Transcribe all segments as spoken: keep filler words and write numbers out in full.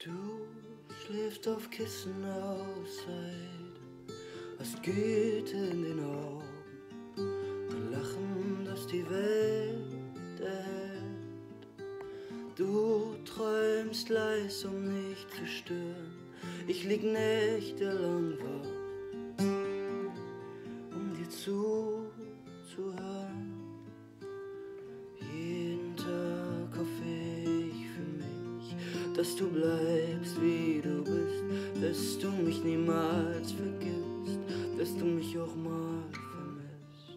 Du schläfst auf Kissen aus Seide, hast Güte in den Augen, ein Lachen, das die Welt erhält. Du träumst leis, um nicht zu stören, ich lieg nächtelang wach, um dir zuzuhören. Jeden Tag hoffe ich für mich, dass du bleibst, wie du bist, dass du mich niemals vergisst, dass du mich auch mal vermisst.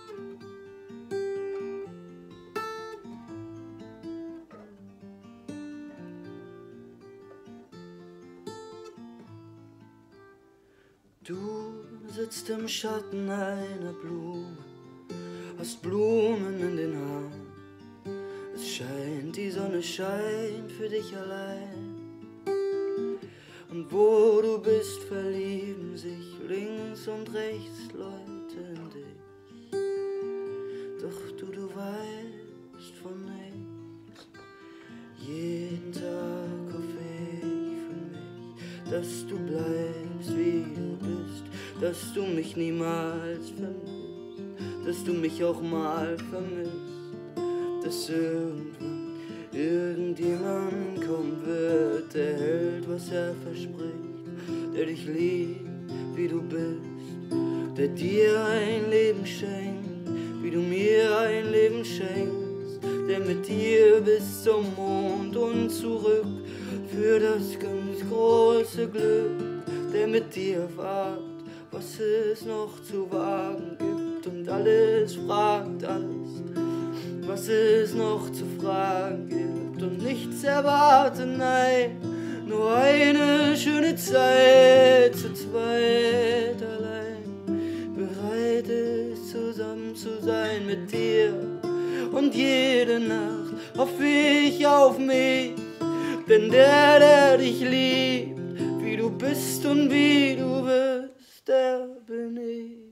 Du sitzt im Schatten einer Blume, hast Blumen in den Haaren. Es scheint, die Sonne scheint für dich allein. Und wo du bist, verlieben sich links und rechts Leute in dich. Doch du, du weißt von nichts. Jeden Tag hoffe ich für mich, dass du bleibst, wie du bist, dass du mich niemals vermisst, dass du mich auch mal vermisst, dass irgendwann irgendjemand kommen wird, der hält, was er verspricht, der dich liebt, wie du bist, der dir ein Leben schenkt, wie du mir ein Leben schenkst, der mit dir bis zum Mond und zurück für das ganz große Glück, der mit dir fragt, was es noch zu wagen gibt und alles fragt, alles, was es noch zu fragen gibt und nichts erwarten, nein, nur eine schöne Zeit zu zweit allein, bereit ist zusammen zu sein mit dir und jede Nacht hoffe ich auf mich, denn der, der dich liebt, wie du bist und wie du bist, der bin ich.